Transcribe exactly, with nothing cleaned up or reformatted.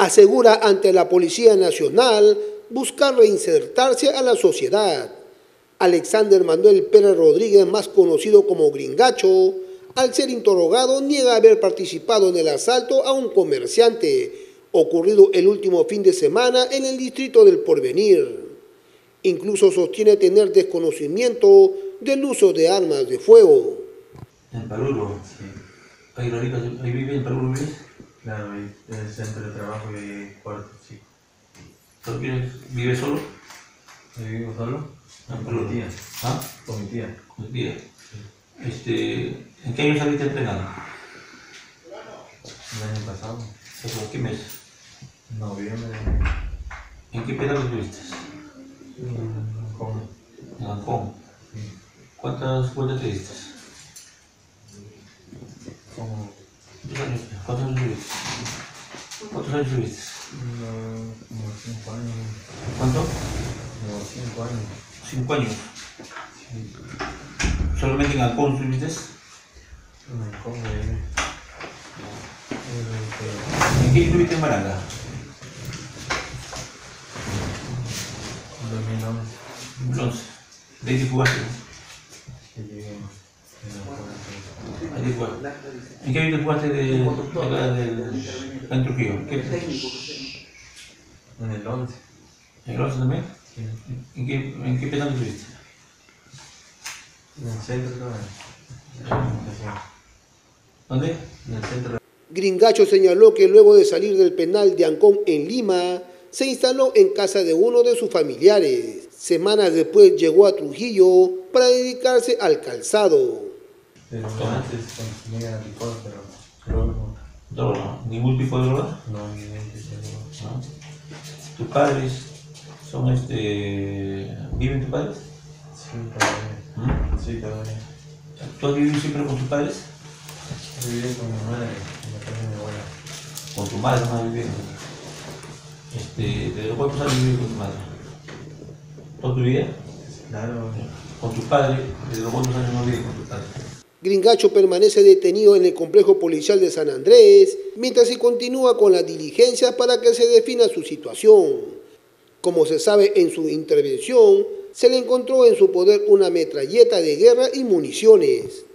asegura ante la Policía Nacional buscar reinsertarse a la sociedad. Alexander Manuel Pérez Rodríguez, más conocido como Gringacho, al ser interrogado niega haber participado en el asalto a un comerciante ocurrido el último fin de semana en el distrito del Porvenir. Incluso sostiene tener desconocimiento del uso de armas de fuego. En Paluro, sí. ¿Ahí, radica, ahí vive en Paluro? ¿Vives? Claro, ahí en el centro de trabajo y cuarto, sí. ¿Vive solo? ¿Yo vivo solo? Ah, con mi tía. ¿Ah? Con mi tía. Con mi tía. Sí. Este, ¿en qué año saliste entrenando? El año pasado. ¿En qué mes? Noviembre. ¿En qué penal estuviste? En Ancón. En Ancón. Sí. ¿Cuántas vueltas te diste? Como... ¿Cuántos años? ¿Cuántos años tuviste? ¿Cuántos años tuviste? No, como cinco años. ¿Cuánto? Como cinco años. Cinco años. Sí. ¿Solamente en Ancón tuviste? En Ancón, eh. ¿En qué estuviste en Maranga? En dos mil once. dos mil once. ¿De ahí te jugaste? Que llegué en Ahí te jugaste. ¿En qué año te jugaste de, de acá del en Trujillo? ¿Qué? En el once. ¿En el once también? Sí. ¿En qué, en qué penal estuviste? En el centro también. ¿Dónde? En el centro. Gringacho señaló que luego de salir del penal de Ancón en Lima, se instaló en casa de uno de sus familiares. Semanas después llegó a Trujillo para dedicarse al calzado. Pero antes consumía licor, pero luego Droga. ¿Ningún tipo de droga? no, ni mente de ¿No? ¿Tus padres son este... ¿viven tus padres? Sí, todavía. ¿Mm? Sí, todavía. ¿Tú has vivido siempre con tus padres? Viví con mi madre, con la casa de mi abuela. Con tu madre no has vivido. Este, ¿desde cuántos años vives con tu madre? ¿Toda tu vida? Claro. ¿Con tus padres? ¿Desde cuántos años no vives con tus padres? Gringacho permanece detenido en el complejo policial de San Andrés, mientras se continúa con las diligencias para que se defina su situación. Como se sabe, en su intervención, se le encontró en su poder una metralleta de guerra y municiones.